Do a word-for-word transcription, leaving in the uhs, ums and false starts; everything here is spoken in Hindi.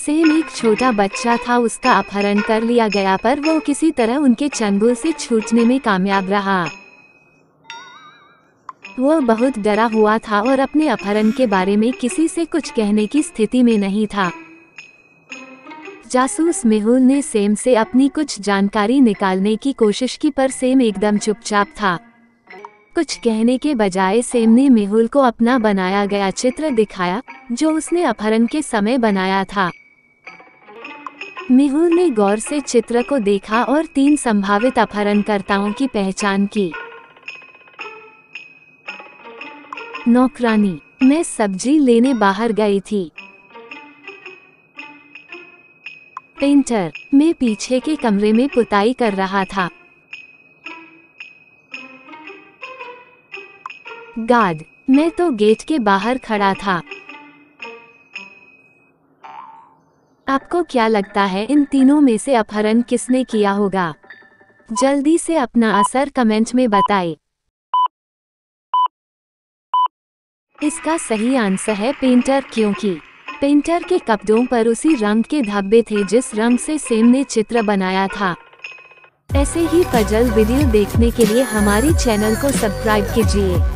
सेम एक छोटा बच्चा था, उसका अपहरण कर लिया गया पर वो किसी तरह उनके चंगुल से छूटने में कामयाब रहा। वो बहुत डरा हुआ था और अपने अपहरण के बारे में किसी से कुछ कहने की स्थिति में नहीं था। जासूस मेहुल ने सेम से अपनी कुछ जानकारी निकालने की कोशिश की पर सेम एकदम चुपचाप था। कुछ कहने के बजाय सेम ने मेहुल को अपना बनाया गया चित्र दिखाया जो उसने अपहरण के समय बनाया था। मेहुल ने गौर से चित्र को देखा और तीन संभावित अपहरणकर्ताओं की पहचान की। नौकरानी, मैं सब्जी लेने बाहर गई थी। पेंटर, मैं पीछे के कमरे में पुताई कर रहा था। गार्ड, मैं तो गेट के बाहर खड़ा था। आपको क्या लगता है इन तीनों में से अपहरण किसने किया होगा? जल्दी से अपना आंसर कमेंट में बताएं। इसका सही आंसर है पेंटर, क्योंकि पेंटर के कपड़ों पर उसी रंग के धब्बे थे जिस रंग से सेम ने चित्र बनाया था। ऐसे ही पजल वीडियो देखने के लिए हमारी चैनल को सब्सक्राइब कीजिए।